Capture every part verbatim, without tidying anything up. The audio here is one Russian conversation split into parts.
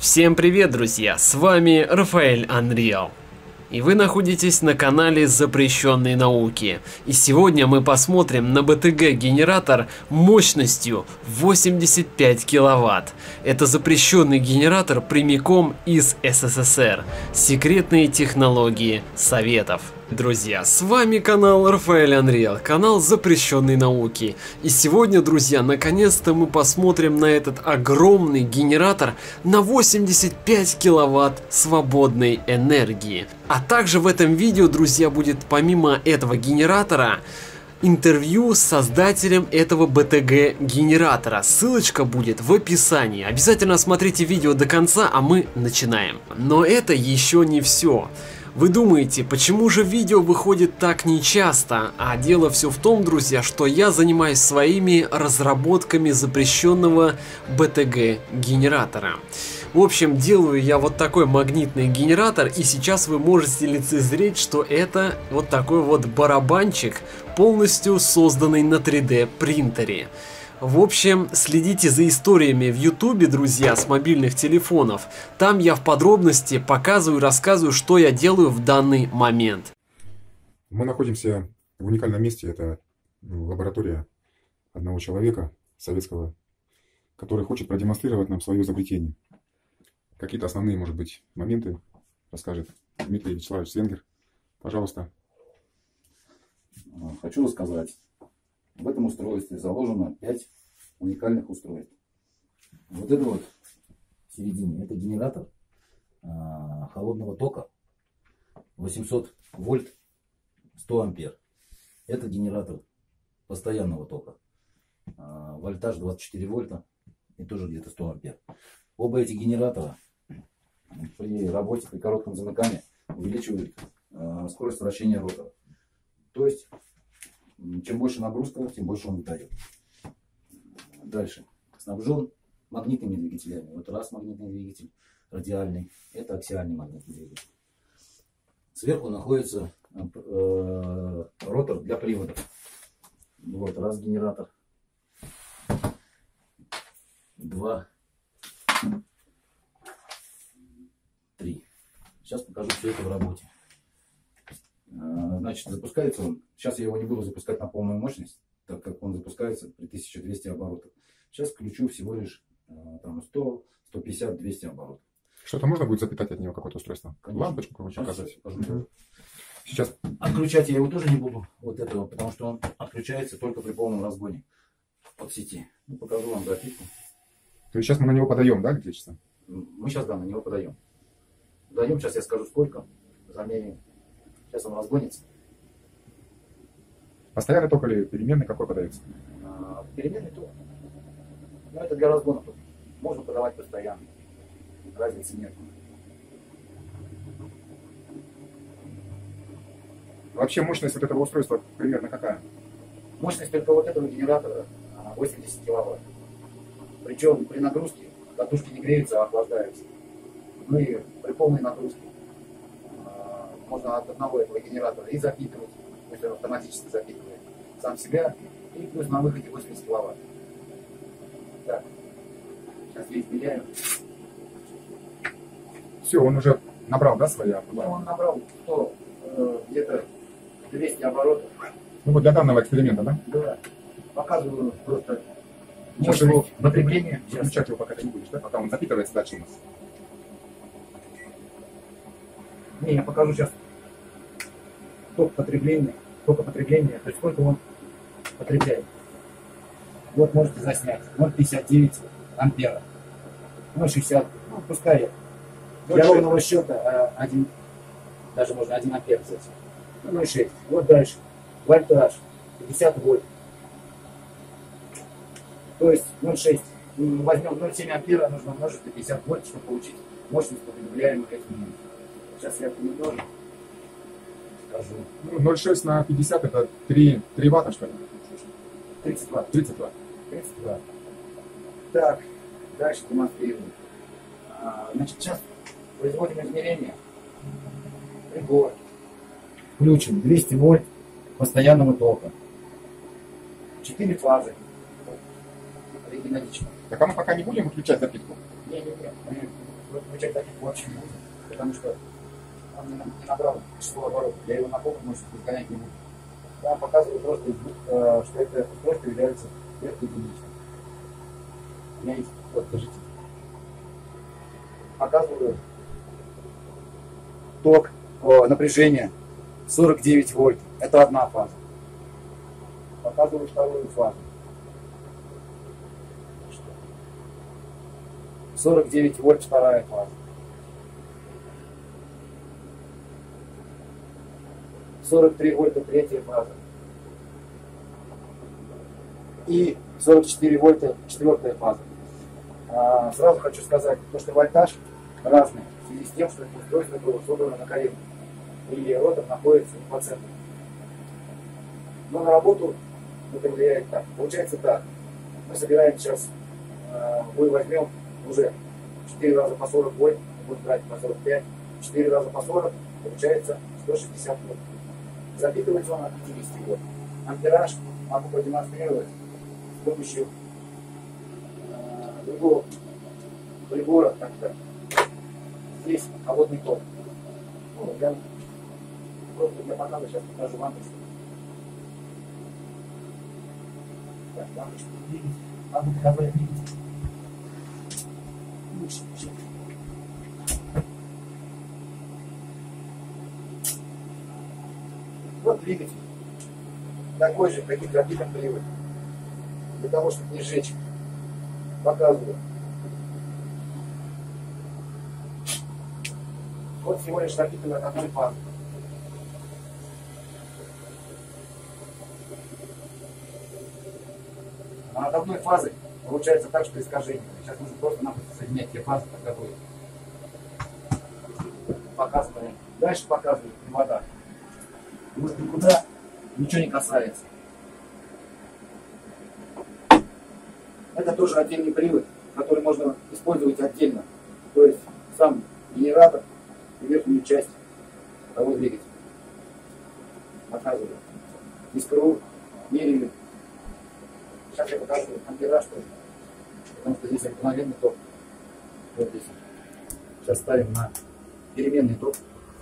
Всем привет, друзья! С вами Рафаэль Unreal. И вы находитесь на канале Запрещенной Науки. И сегодня мы посмотрим на бэ тэ гэ-генератор мощностью восемьдесят пять киловатт. Это запрещенный генератор прямиком из эс эс эс эр. Секретные технологии Советов. Друзья, с вами канал Рафаэль Unreal, канал Запрещенной Науки. И сегодня, друзья, наконец-то мы посмотрим на этот огромный генератор на восемьдесят пять киловатт свободной энергии. А также в этом видео, друзья, будет помимо этого генератора интервью с создателем этого бэ тэ гэ-генератора. Ссылочка будет в описании. Обязательно смотрите видео до конца, а мы начинаем. Но это еще не все. Вы думаете, почему же видео выходит так нечасто? А дело все в том, друзья, что я занимаюсь своими разработками запрещенного бэ тэ гэ-генератора. В общем, делаю я вот такой магнитный генератор, и сейчас вы можете лицезреть, что это вот такой вот барабанчик, полностью созданный на три дэ принтере. В общем, следите за историями в ютубе, друзья, с мобильных телефонов. Там я в подробности показываю и рассказываю, что я делаю в данный момент. Мы находимся в уникальном месте. Это лаборатория одного человека, советского, который хочет продемонстрировать нам свое изобретение. Какие-то основные, может быть, моменты расскажет Дмитрий Вячеславович Свенгер. Пожалуйста. Хочу рассказать. В этом устройстве заложено пять уникальных устройств. Вот это вот в середине, это генератор а, холодного тока восемьсот вольт, сто ампер. Это генератор постоянного тока, а, вольтаж двадцать четыре вольта и тоже где-то сто ампер. Оба эти генератора при работе, при коротком замыкании увеличивают а, скорость вращения ротора. То есть чем больше нагрузка, тем больше он выдает. Дальше. Снабжен магнитными двигателями. Вот раз магнитный двигатель, радиальный. Это аксиальный магнитный двигатель. Сверху находится э, ротор для приводов. Вот раз генератор. Два. Три. Сейчас покажу все это в работе. Значит, запускается он. Сейчас я его не буду запускать на полную мощность, так как он запускается при тысяче двухстах оборотах. Сейчас включу всего лишь там, сто, сто пятьдесят, двести оборотов. Что-то можно будет запитать от него, какое-то устройство? Конечно. Лампочку какую-нибудь показать. Угу. Сейчас. Отключать я его тоже не буду, вот этого, потому что он отключается только при полном разгоне от сети. Ну, покажу вам запитку. То есть сейчас мы на него подаем, да, электричество? Мы сейчас, да, на него подаем. Даем, сейчас я скажу сколько, замеряем. Сейчас он разгонится. Постоянный ток или переменный, какой подается? А, переменный ток. Но это для разгона только. Можно подавать постоянно. Разницы нет. Вообще мощность вот этого устройства примерно какая? Мощность только вот этого генератора восемьдесят киловатт. Причем при нагрузке катушки не греются, а охлаждаются. Ну и при полной нагрузке можно от одного этого генератора и запитывать, то есть он автоматически запитывает сам себя, и плюс на выходе восемьдесят киловатт. Так, сейчас я измеряю. Все, он уже набрал, да, свои? Ну, он набрал сто, э, где-то двести оборотов. Ну вот для данного эксперимента, да? Да. Показываю просто Сейчас его его потребление. Выключать его пока ты не будешь, да? Пока он запитывается дальше у нас. Не, я покажу сейчас ток потребления, тока потребления, то есть сколько он потребляет. Вот можете заснять. ноль целых пятьдесят девять ампера. ноль целых шестьдесят. Ну, пускай. Для ровного счета один, даже можно один ампер взять. ноль целых шесть. Вот дальше. Вольтаж пятьдесят вольт. То есть ноль целых шесть. Возьмем ноль целых семь ампера, нужно умножить на пятьдесят вольт, чтобы получить мощность, потребляемую этим. Сейчас я немного скажу. Ну, ноль целых шесть на пятьдесят это три, три ватта, что ли? тридцать ватт. тридцать ватт. тридцать ватт. Так, дальше демонстрируем. А, значит, сейчас производим измерение. Прибор. Включен двести вольт постоянного тока. четыре фазы. Оригиналично. Так а мы пока не будем выключать запитку? Не, не, не. выключать таких вообще не нужно, потому что он не, не набрал число оборотов. Я его на полную мощность изгонять не буду. Я показываю просто, э, что это устройство является сверху единичным. У меня есть, вот, держите. Показываю ток, о, напряжение сорок девять вольт. Это одна фаза. Показываю вторую фазу. сорок девять вольт, вторая фаза. сорок три вольта, третья фаза. И сорок четыре вольта, четвертая фаза. А, сразу хочу сказать, то, что вольтаж разный, в связи с тем, что это устройство было собрано на коленке. И ротор находится по центру. Но на работу это влияет так. Получается так. Мы собираем сейчас, э, мы возьмем уже четыре раза по сорок вольт, будем брать по сорок пять, четыре раза по сорок, получается сто шестьдесят вольт. Запитывается он от пятидесяти вольт. Ампераж могу продемонстрировать с помощью э, другого прибора, так как здесь холодный ток. Вот, я, просто для показа сейчас покажу лампочку. Так, лампочку видите, могу показать, видите. Лучше, лучше. Вот двигатель. Такой же, каким пропитан привод. Для того, чтобы не сжечь. Показываю. Вот всего лишь напитано от одной фазы. А от одной фазы получается так, что искажение. Сейчас нужно просто-напросто соединять те фазы, как будет. Показываем. Дальше показываю привода. Вот никуда ничего не касается. Это тоже отдельный привод, который можно использовать отдельно. То есть сам генератор и верхнюю часть того двигателя. Показываю. Искру мерили. Сейчас я покажу ампераж тоже. Потому что здесь обыкновенный ток. Вот здесь. Сейчас ставим на переменный ток.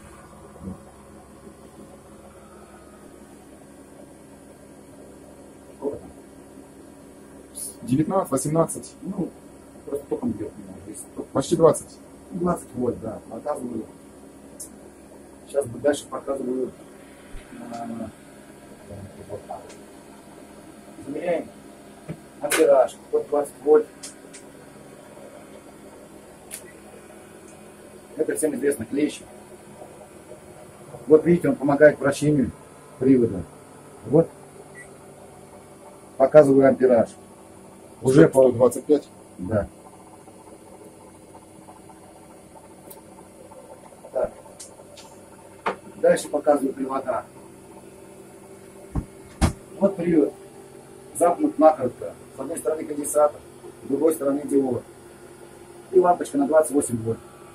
девятнадцать, восемнадцать. Ну, просто током идет. Почти двадцать. двадцать вольт, да. Показываю. Сейчас дальше показываю. Вот так. Измеряем ампераж. Вот двадцать вольт. Это всем известно клещи. Вот видите, он помогает вращению привода. Вот. Показываю ампераж. Уже по двадцать пять. Да. Так. Дальше показываю привода. Вот привод. Запнут накоротко. С одной стороны конденсатор, с другой стороны диод. И лампочка на двадцать восемь вольт.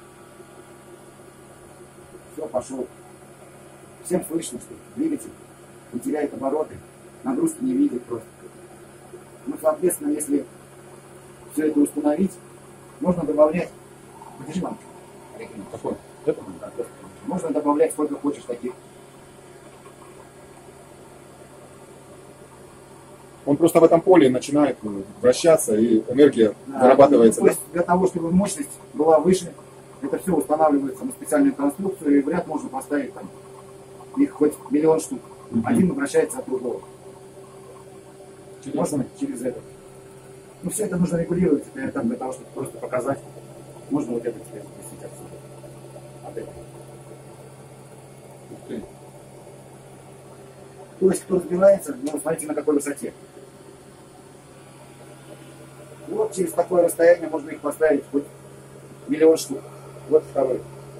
Все, пошел. Всем слышно, что двигатель не теряет обороты, нагрузки не видит просто. Ну, соответственно, если все это установить, можно добавлять. Подержи лампочку. Какой? Это? Можно добавлять сколько хочешь таких. Он просто в этом поле начинает вращаться, и энергия Да, вырабатывается. ну, то есть для того, чтобы мощность была выше, это все устанавливается на специальную конструкцию, и в ряд можно поставить там их хоть миллион штук. Mm-hmm. Один вращается от другого. Через... Можно через это. Ну, все это нужно регулировать, это там, для того, чтобы просто показать. Можно вот это теперь запустить отсюда. От этого. Okay. То есть, кто разбирается, ну, смотрите, на какой высоте. Вот через такое расстояние можно их поставить хоть миллион штук. Вот второй.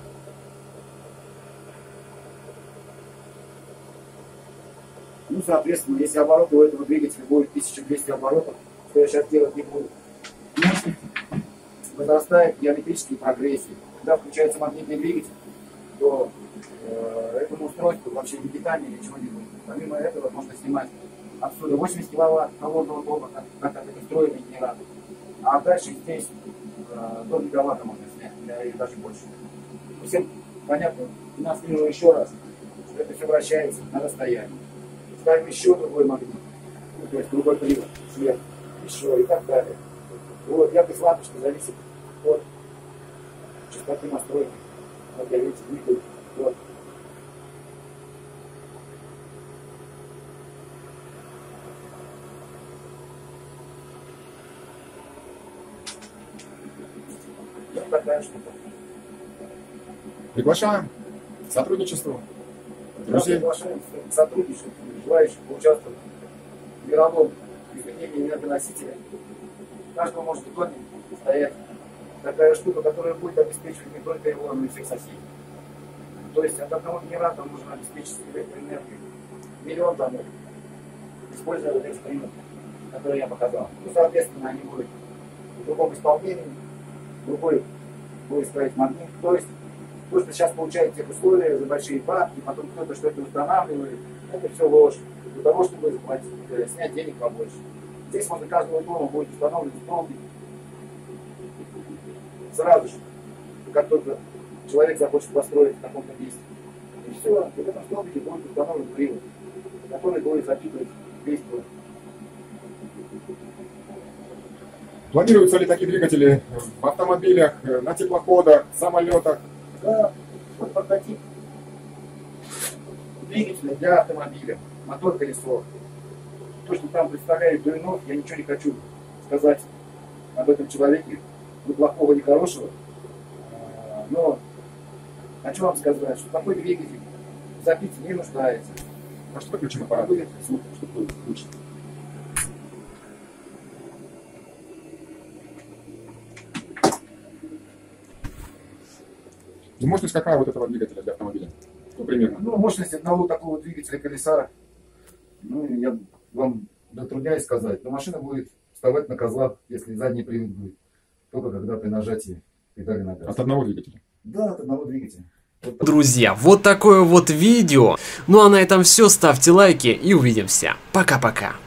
Ну, соответственно, если обороты у этого двигателя будет тысяча двести оборотов, что я сейчас делать не буду, мощность возрастает в геометрической прогрессии. Когда включается магнитный двигатель, то э, этому устройству вообще не питание или чего-нибудь. Помимо этого можно снимать отсюда восемьдесят киловатт холодного тока, как, как это встроенный генератор. А дальше здесь э, до гигаватта можно снять. нет, или даже больше. Всем понятно, демонстрирую еще раз, что это все вращается на расстоянии. Ставим еще другой магнит, ну, то есть другой привод, сверху, еще и так далее. Вот, яркость лампочки зависит от частоты настройки. Вот я, видите, двигаю. Вот. Вот такая штука. Приглашаем к сотрудничеству. Друзей. Приглашаем сотрудничать, желающих поучаствовать в мировом изменении энергоносителя. Каждого может в доме стоять такая штука, которая будет обеспечивать не только его, но и всех соседей. То есть от одного генератора можно обеспечить электроэнергию миллион домов, используя вот эти примеры, которые я показал. Ну, соответственно, они будут в другом исполнении, другой будет ставить магнит. То есть то, что сейчас получает тех условия за большие бабки, потом кто-то что-то устанавливает, это все ложь. Для того, чтобы заплатить, снять денег побольше. Здесь возле каждого дома будет установлен столбик. Сразу же, как только человек захочет построить в каком-то месте. И все, в этом столбике будет установлен привод, который будет запитывать весь дом. Планируются ли такие двигатели в автомобилях, на теплоходах, самолетах? Да, вот прототип двигателя для автомобиля, мотор-колесо. То, что там представляет Дуинов, я ничего не хочу сказать об этом человеке, ни плохого, ни хорошего. Но хочу вам сказать, что такой двигатель в запите не нуждается. Может, выключим аппарат, Будет звук, чтобы лучше. И мощность какая вот этого двигателя для автомобиля? Ну, примерно. Ну, мощность одного такого двигателя колеса, ну, я вам затрудняюсь сказать, но машина будет вставать на козлах, если задний привод будет, только когда при нажатии педали на газ. От одного двигателя? Да, от одного двигателя. Вот. Друзья, вот такое вот видео. Ну а на этом все. Ставьте лайки и увидимся. Пока-пока.